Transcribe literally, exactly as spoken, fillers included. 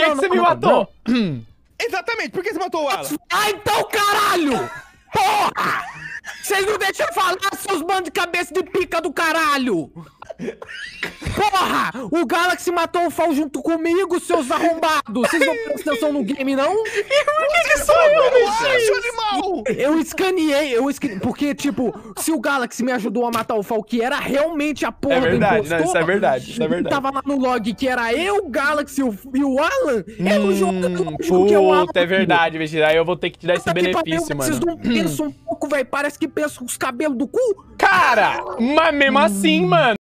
que você me matou? Exatamente, por que você matou o Alan? Ah, então, caralho! Porra! Vocês não deixam eu falar, seus bandos de cabeça de pica do caralho! Porra! O Galaxy matou o Fall junto comigo, seus arrombados! Vocês não prestam atenção no game, não? E por que que sou eu, Bicho animal! Eu escaneei, eu escaneei, porque, tipo, se o Galaxy me ajudou a matar o Fall, que era realmente a porra É verdade, do impostor, não, isso é verdade, isso é verdade. tava lá no log que era eu, o Galaxy e o, e o Alan, é o jogo Hum, que é o Alan. puta, é verdade, Vegeta. Aí eu vou ter que te dar esse Puta que pariu, benefício, Vocês mano. não pensam um pouco, velho, parece que pensam com os cabelos do cu. Cara, mas mesmo assim, mano.